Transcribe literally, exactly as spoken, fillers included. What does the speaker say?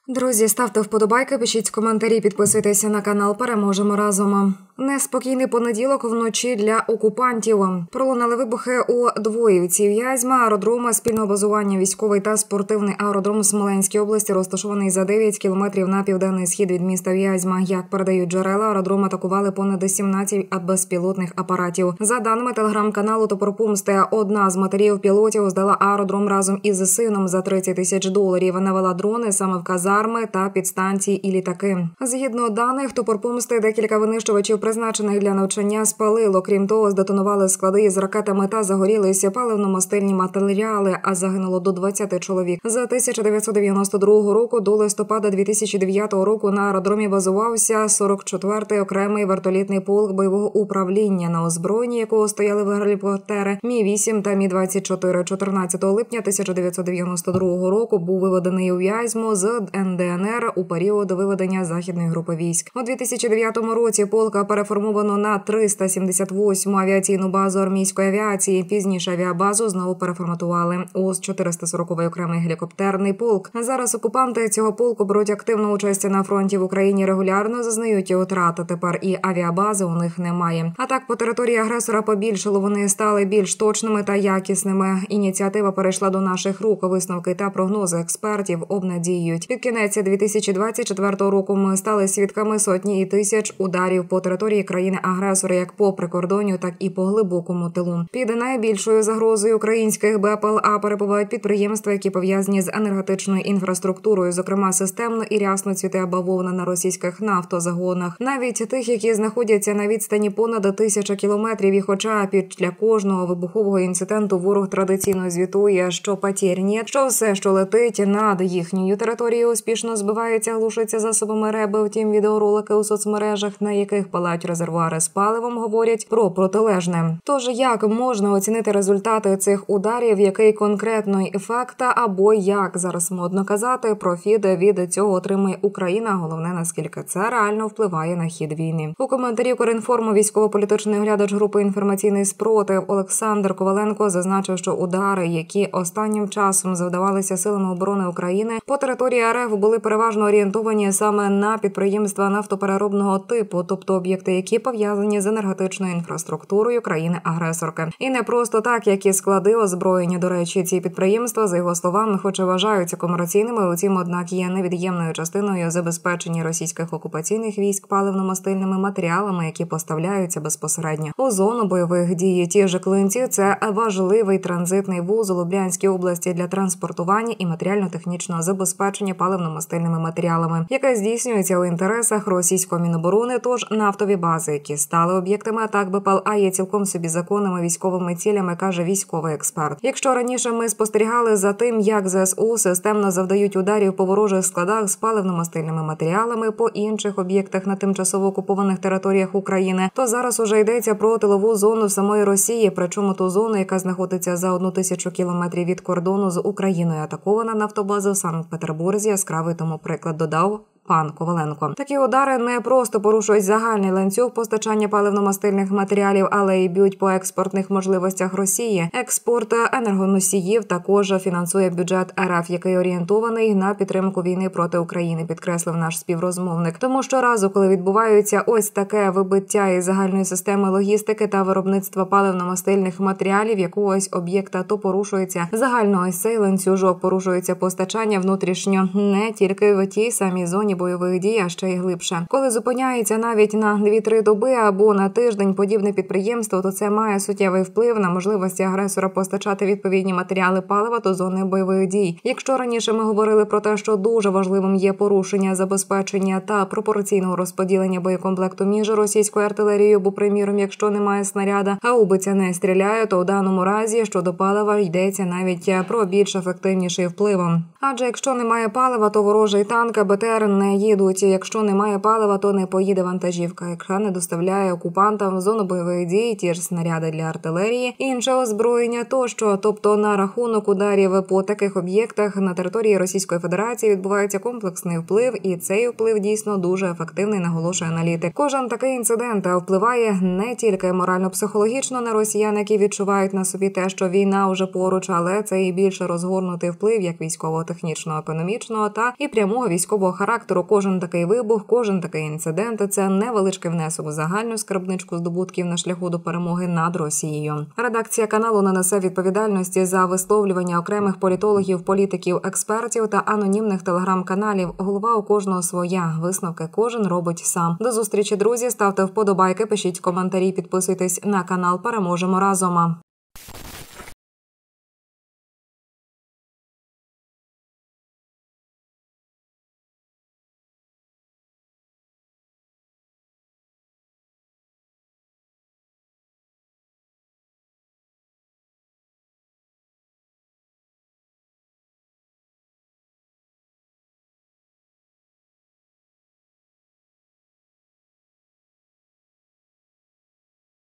Друзі, ставте вподобайки, пишіть коментарі, підписуйтеся на канал, переможемо разом. Неспокійний понеділок вночі для окупантів. Пролунали вибухи у Двоївці, В'язьма, аеродрома спільного базування, військовий та спортивний аеродром Смоленській області, розташований за дев'ять кілометрів на південний схід від міста В'язьма. Як передають джерела, аеродром атакували понад сімнадцять безпілотних апаратів. За даними телеграм-каналу «Топор-Помсти», одна з матерів пілотів здала аеродром разом із сином за тридцять тисяч доларів. Навела дрони саме в казарми та підстанції і літаки. Згідно даних «Топор-Помсти», декілька винищувачів, призначених для навчання, спалило. Крім того, здетонували склади з ракетами та загорілися паливно-мастильні матеріали, а загинуло до двадцяти чоловік. З тисяча дев'ятсот дев'яносто другого року до листопада дві тисячі дев'ятого року на аеродромі базувався сорок четвертий окремий вертолітний полк бойового управління, на озброєнні якого стояли гелікоптери Мі вісім та Мі двадцять чотири. чотирнадцятого липня тисяча дев'ятсот дев'яносто другого року був виведений у В'язьму з ен де ен ер у період виведення західної групи військ. У дві тисячі дев'ятому році полк переформовано на триста сімдесят восьму авіаційну базу армійської авіації. Пізніше авіабазу знову переформатували у чотириста сороковий окремий гелікоптерний полк. Зараз окупанти цього полку беруть активну участь на фронті в Україні, регулярно зазнають втрати. Тепер і авіабази у них немає. Атак по території агресора побільшало, вони стали більш точними та якісними. Ініціатива перейшла до наших рук. Висновки та прогнози експертів обнадіюють. Під кінець дві тисячі двадцять четвертого року ми стали свідками сотні і тисяч ударів по території країни-агресора, як по прикордонню, так і по глибокому тилу. Під найбільшою загрозою українських Бе Пе Ел А перебувають підприємства, які пов'язані з енергетичною інфраструктурою, зокрема системно і рясно цвіте бавовна на російських нафтозагонах, навіть тих, які знаходяться на відстані понад тисяча кілометрів. І хоча після кожного вибухового інциденту ворог традиційно звітує, що потір нет, що все, що летить над їхньою територією, успішно збивається, глушиться засобами РЕБ. Втім, відеоролики у соцмережах, на яких палають резервуари з паливом, говорять про протилежне. Тож, як можна оцінити результати цих ударів, який конкретний ефект, або, як зараз модно казати, профіт від цього отримує Україна, головне, наскільки це реально впливає на хід війни. У коментарі Укрінформу військово-політичний оглядач групи «Інформаційний спротив» Олександр Коваленко зазначив, що удари, які останнім часом завдавалися силами оборони України по території ар еф, були переважно орієнтовані саме на підприємства нафтопереробного типу, тобто об'єкти, які пов'язані з енергетичною інфраструктурою країни-агресорки. І не просто так, як і склади озброєння. До речі, ці підприємства, за його словами, хоч і вважаються комерційними, утім, однак є невід'ємною частиною забезпечення російських окупаційних військ паливно-мастильними матеріалами, які поставляються безпосередньо у зону бойових дій. Ті ж Клинці – це важливий транзитний вуз у Лубянській області для транспортування і матеріально-технічного забезпечення паливно-мастильними матеріалами, яке здійснюється у інтересах російського Міноборони. Тож нафтові бази, які стали об'єктами атак Бе Пе Ел А, є цілком собі законними військовими цілями, каже військовий експерт. Якщо раніше ми спостерігали за тим, як Зе Ес У системно завдають ударів по ворожих складах з паливно-мастильними матеріалами по інших об'єктах на тимчасово окупованих територіях України, то зараз уже йдеться про тилову зону самої Росії, причому ту зону, яка знаходиться за одну тисячу кілометрів від кордону з Україною. Атакована нафтобаза в Санкт-Петербурзі, яскравий тому приклад, додав пан Коваленко. Такі удари не просто порушують загальний ланцюг постачання паливно-мастильних матеріалів, але й б'ють по експортних можливостях Росії. Експорт енергоносіїв також фінансує бюджет ар еф, який орієнтований на підтримку війни проти України, підкреслив наш співрозмовник. Тому щоразу, коли відбувається ось таке вибиття із загальної системи логістики та виробництва паливно-мастильних матеріалів якогось об'єкта, то порушується загально ось цей ланцюжок, порушується постачання внутрішньо не тільки в тій самій зоні бойових дій, а ще й глибше. Коли зупиняється навіть на дві-три доби або на тиждень подібне підприємство, то це має суттєвий вплив на можливості агресора постачати відповідні матеріали палива до зони бойових дій. Якщо раніше ми говорили про те, що дуже важливим є порушення забезпечення та пропорційного розподілення боєкомплекту між російською артилерією, бо, приміром, якщо немає снаряда, а убиця не стріляє, то у даному разі щодо палива йдеться навіть про більш ефективніший вплив. Адже якщо немає палива, то ворожий танк, Бе Те Ер не їдуть. Якщо немає палива, то не поїде вантажівка, яка не доставляє окупантам в зону бойових дій ті ж снаряди для артилерії, інше озброєння тощо. Тобто на рахунок ударів по таких об'єктах на території Російської Федерації відбувається комплексний вплив, і цей вплив дійсно дуже ефективний, наголошує аналітик. Кожен такий інцидент впливає не тільки морально-психологічно на росіян, які відчувають на собі те, що війна вже поруч, але це і більше розгорнутий вплив як військово-технічного, економічного та і прямого військового характеру. Кожен такий вибух, кожен такий інцидент – це невеличкий внесок у загальну скарбничку здобутків на шляху до перемоги над Росією. Редакція каналу не несе відповідальності за висловлювання окремих політологів, політиків, експертів та анонімних телеграм-каналів. Голова у кожного своя. Висновки кожен робить сам. До зустрічі, друзі. Ставте вподобайки, пишіть коментарі, підписуйтесь на канал. Переможемо разом.